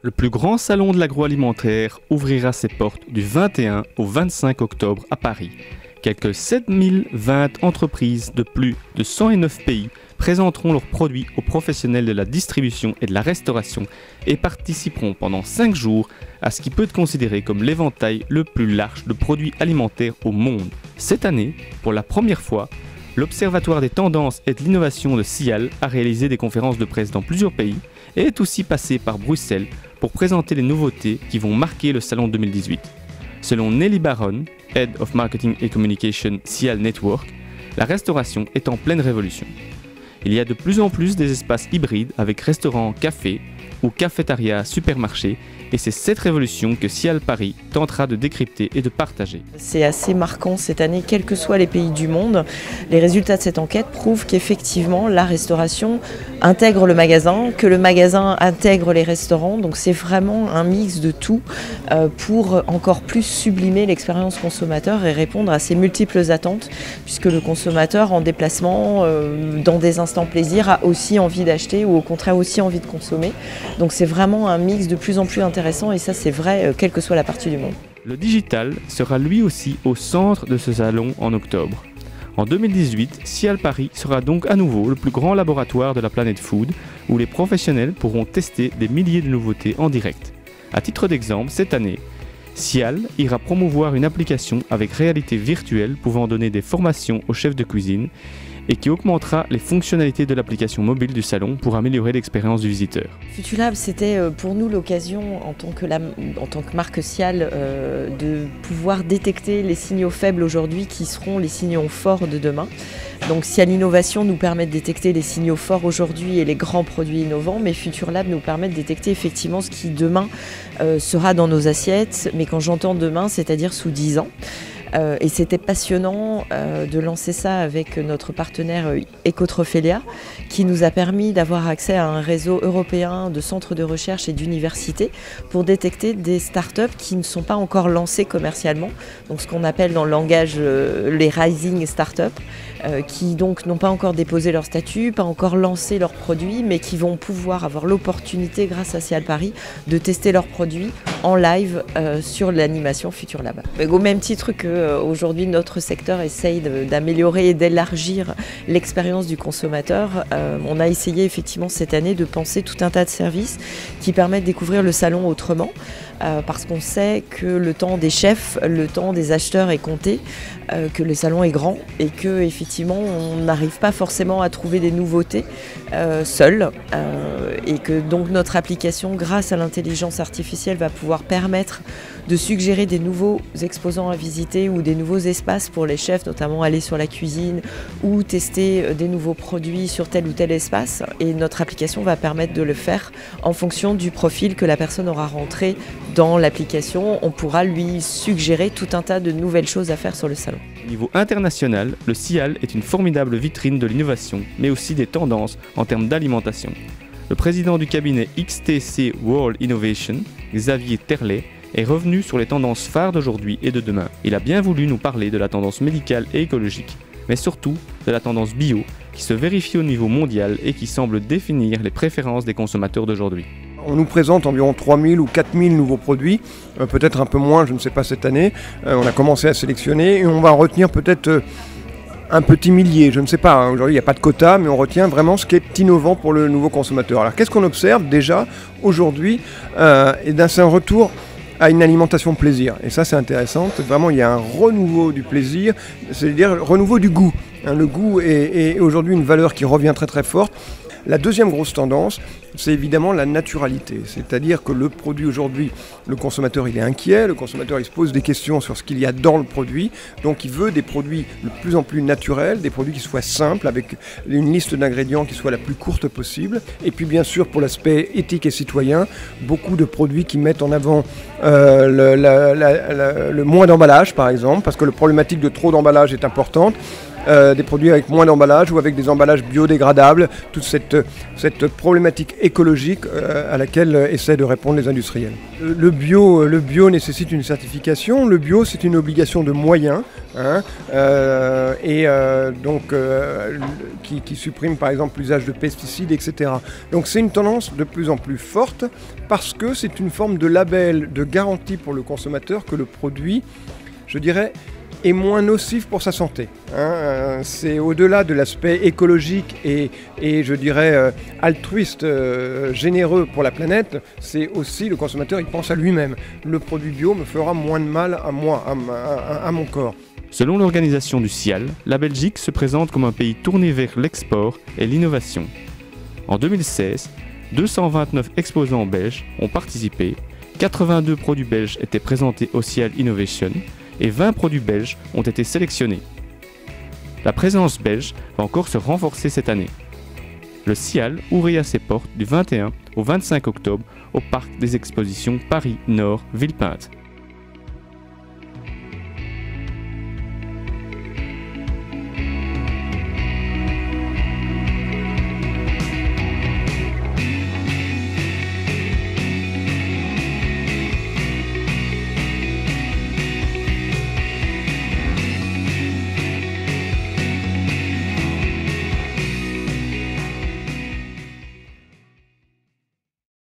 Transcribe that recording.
Le plus grand salon de l'agroalimentaire ouvrira ses portes du 21 au 25 octobre à Paris. Quelques 7020 entreprises de plus de 109 pays présenteront leurs produits aux professionnels de la distribution et de la restauration et participeront pendant 5 jours à ce qui peut être considéré comme l'éventail le plus large de produits alimentaires au monde. Cette année, pour la première fois, l'Observatoire des tendances et de l'innovation de SIAL a réalisé des conférences de presse dans plusieurs pays et est aussi passé par Bruxelles pour présenter les nouveautés qui vont marquer le salon 2018. Selon Nelly Baron, Head of Marketing and Communication SIAL Network, la restauration est en pleine révolution. Il y a de plus en plus des espaces hybrides avec restaurants, cafés ou cafétéria, supermarchés, et c'est cette révolution que SIAL Paris tentera de décrypter et de partager. C'est assez marquant cette année, quels que soient les pays du monde. Les résultats de cette enquête prouvent qu'effectivement la restauration intègre le magasin, que le magasin intègre les restaurants. Donc c'est vraiment un mix de tout pour encore plus sublimer l'expérience consommateur et répondre à ces multiples attentes, puisque le consommateur en déplacement, dans des instants plaisir, a aussi envie d'acheter ou au contraire aussi envie de consommer. Donc c'est vraiment un mix de plus en plus intéressant et ça c'est vrai quelle que soit la partie du monde. Le digital sera lui aussi au centre de ce salon en octobre. En 2018, SIAL Paris sera donc à nouveau le plus grand laboratoire de la planète food où les professionnels pourront tester des milliers de nouveautés en direct. À titre d'exemple, cette année, SIAL ira promouvoir une application avec réalité virtuelle pouvant donner des formations aux chefs de cuisine et qui augmentera les fonctionnalités de l'application mobile du salon pour améliorer l'expérience du visiteur. Futulab, c'était pour nous l'occasion, en tant que marque SIAL, de pouvoir détecter les signaux faibles aujourd'hui qui seront les signaux forts de demain. Donc SIAL Innovation nous permet de détecter les signaux forts aujourd'hui et les grands produits innovants, mais Futurlab nous permet de détecter effectivement ce qui demain sera dans nos assiettes, mais quand j'entends demain, c'est-à-dire sous 10 ans. Et c'était passionnant de lancer ça avec notre partenaire Ecotrophelia qui nous a permis d'avoir accès à un réseau européen de centres de recherche et d'universités pour détecter des startups qui ne sont pas encore lancées commercialement, donc ce qu'on appelle dans le langage les rising startups, qui donc n'ont pas encore déposé leur statut, pas encore lancé leurs produits, mais qui vont pouvoir avoir l'opportunité grâce à SIAL Paris de tester leurs produits en live sur l'animation Futurlab. Mais au même titre qu'aujourd'hui notre secteur essaye d'améliorer et d'élargir l'expérience du consommateur, on a essayé effectivement cette année de penser tout un tas de services qui permettent de découvrir le salon autrement. Parce qu'on sait que le temps des chefs, le temps des acheteurs est compté, que le salon est grand et que effectivement on n'arrive pas forcément à trouver des nouveautés seul, et que donc notre application, grâce à l'intelligence artificielle, va pouvoir permettre de suggérer des nouveaux exposants à visiter ou des nouveaux espaces pour les chefs, notamment aller sur la cuisine ou tester des nouveaux produits sur tel ou tel espace. Et notre application va permettre de le faire en fonction du profil que la personne aura rentré dans l'application. On pourra lui suggérer tout un tas de nouvelles choses à faire sur le salon. Au niveau international, le SIAL est une formidable vitrine de l'innovation, mais aussi des tendances en termes d'alimentation. Le président du cabinet XTC World Innovation, Xavier Terlet, est revenu sur les tendances phares d'aujourd'hui et de demain. Il a bien voulu nous parler de la tendance médicale et écologique, mais surtout de la tendance bio, qui se vérifie au niveau mondial et qui semble définir les préférences des consommateurs d'aujourd'hui. On nous présente environ 3000 ou 4000 nouveaux produits, peut-être un peu moins, je ne sais pas cette année. On a commencé à sélectionner et on va retenir peut-être un petit millier, je ne sais pas. Aujourd'hui, il n'y a pas de quota, mais on retient vraiment ce qui est innovant pour le nouveau consommateur. Alors, qu'est-ce qu'on observe déjà aujourd'hui c'est un retour à une alimentation plaisir. Et ça, c'est intéressant. Vraiment, il y a un renouveau du plaisir, c'est-à-dire le renouveau du goût. Le goût est aujourd'hui une valeur qui revient très très forte. La deuxième grosse tendance, c'est évidemment la naturalité. C'est-à-dire que le produit aujourd'hui, le consommateur il est inquiet, le consommateur il se pose des questions sur ce qu'il y a dans le produit. Donc il veut des produits de plus en plus naturels, des produits qui soient simples, avec une liste d'ingrédients qui soit la plus courte possible. Et puis bien sûr pour l'aspect éthique et citoyen, beaucoup de produits qui mettent en avant le moins d'emballage par exemple, parce que la problématique de trop d'emballage est importante. des produits avec moins d'emballage ou avec des emballages biodégradables, toute cette problématique écologique à laquelle essaient de répondre les industriels. Le bio nécessite une certification, le bio c'est une obligation de moyens, qui supprime par exemple l'usage de pesticides, etc. Donc c'est une tendance de plus en plus forte parce que c'est une forme de label, de garantie pour le consommateur que le produit, je dirais, est moins nocif pour sa santé. C'est au-delà de l'aspect écologique et je dirais altruiste, généreux pour la planète, c'est aussi le consommateur, il pense à lui-même. Le produit bio me fera moins de mal à moi, à mon corps. Selon l'organisation du CIAL, la Belgique se présente comme un pays tourné vers l'export et l'innovation. En 2016, 229 exposants belges ont participé, 82 produits belges étaient présentés au CIAL Innovation et 20 produits belges ont été sélectionnés. La présence belge va encore se renforcer cette année. Le CIAL ouvrira ses portes du 21 au 25 octobre au parc des expositions Paris Nord Villepinte.